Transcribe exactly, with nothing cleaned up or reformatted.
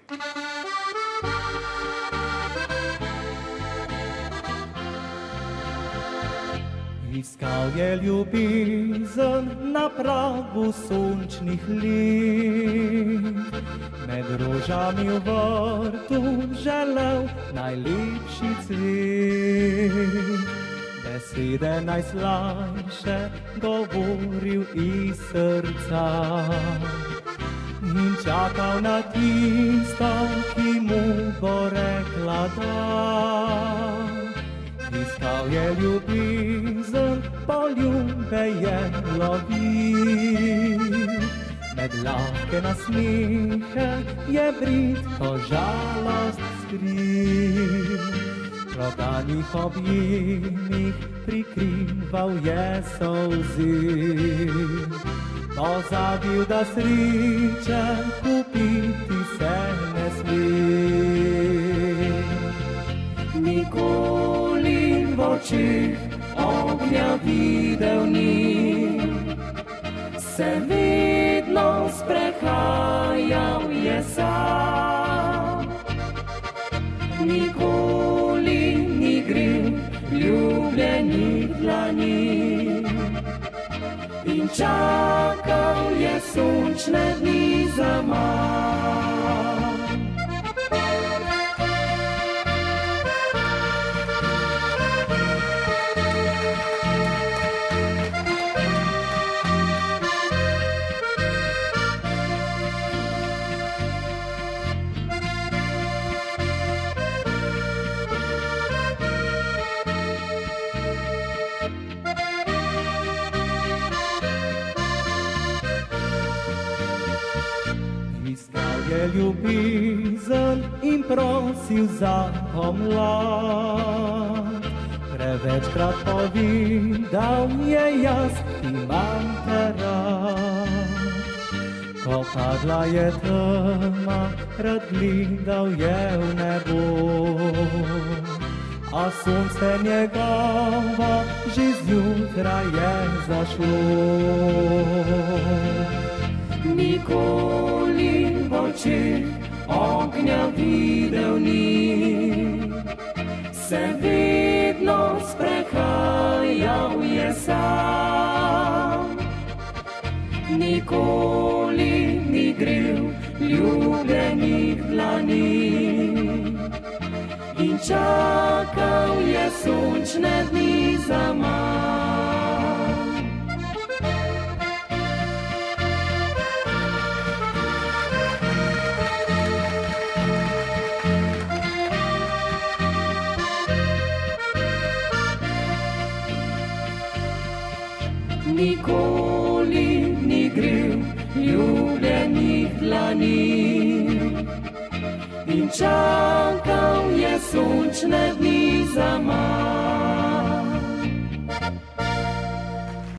Iskal je ljubezen na pragu sončnih let, med rožami v vrtu želel najlepši cvet. Besede najslajše govoril iz srca in čakal na tisto, ki mu bo rekla da. Iskal je ljubezen, poljube je lovil, med lahke nasmehe je bridko žalost skril. Prodanih objemih prikrival je solzi, pozabil, da sreče kupiti se ne sme. Nikoli v očih ognja videl ni, se vedno sprehajal je sam. Nikoli ni grel ljubljenih dlani in čakal je sončne dni zaman. Iskal je ljubezen in prosil za pomlad, prevečkrat povedal je, jaz imam te rad. Ko padla je tema, rad gledal je v nebo, a sonce njegovo že zjutraj je zašlo. Nikoli v očih ognja videl ni, se vedno sprehajal je sam. Nikoli ni grel ljubljenih dlani in čakal je sončne dni zaman. Nikoli ni grel ljubljenih dlani in čakal je sončne dni zaman.